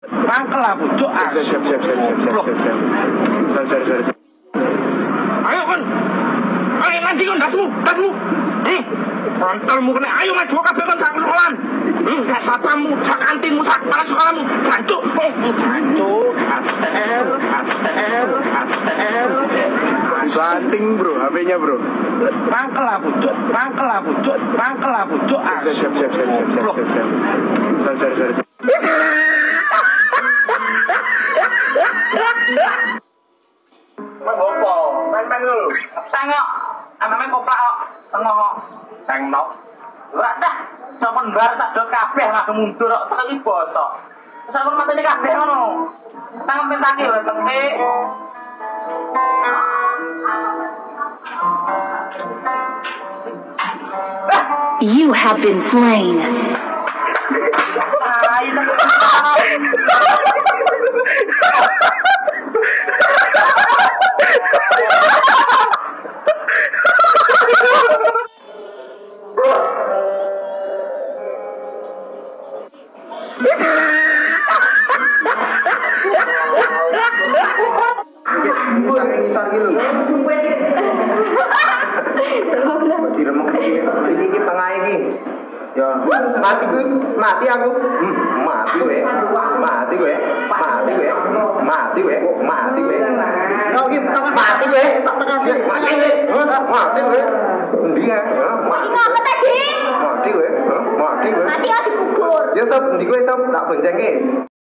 Mangkel aku, cuk. Siap. Ayo kon. Ayo nanti kon dasmu. Pantalmu kena. Ayo maju kabeh kon sak sekolahan. Sak satpammu, sak kantinmu, sak kepala sekolahmu. Jancuk. Banting bro, HP-nya bro. Mangkel aku, cuk. Siap. Ngopo? Main dulu. Tengok. Amane koprak kok. Tengok kok. Tengok. Ora cah. Sampun bar sak dot kabeh langsung mundur kok tek iki bosok. Sampun matene kabeh ngono. Tangan pentaki lho tekek. You have been slain. Iki tengah iki. Ya, mati aku. Mati kowe. Mati kowe. Kau iki mati kowe. Mati kowe. Endi ya? Ngapa tadi? Mati kowe. Mati ya dikubur. Ya sob, ndi kowe sob tak boncengke.